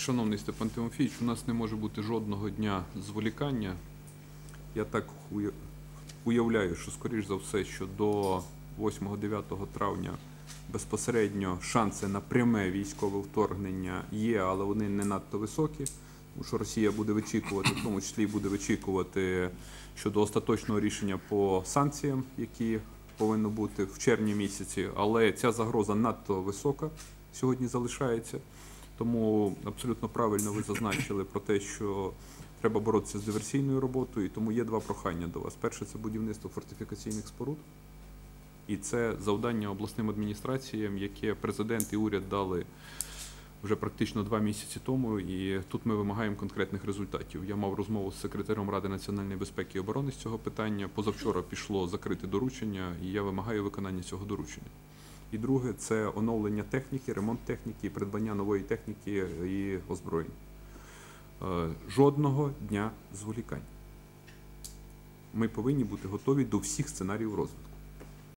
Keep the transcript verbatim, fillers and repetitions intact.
Шановний Степан Тимофійович, у нас не може бути жодного дня зволікання. Я так уявляю, що, скоріш за все, що до восьмого-дев'ятого травня безпосередньо шанси на пряме військове вторгнення є, але вони не надто високі, тому що Росія буде вичікувати, в тому числі буде вичікувати щодо остаточного рішення по санкціям, які повинно бути в червні місяці, але ця загроза надто висока сьогодні залишається. Тому абсолютно правильно ви зазначили про те, що треба боротися з диверсійною роботою, і тому є два прохання до вас. Перше – це будівництво фортифікаційних споруд, і це завдання обласним адміністраціям, яке президент і уряд дали вже практично два місяці тому, і тут ми вимагаємо конкретних результатів. Я мав розмову з секретарем Ради національної безпеки і оборони з цього питання. Позавчора пішло закрите доручення, і я вимагаю виконання цього доручення. І друге – це оновлення техніки, ремонт техніки, придбання нової техніки і озброєнь. Жодного дня зволікань. Ми повинні бути готові до всіх сценаріїв розвитку.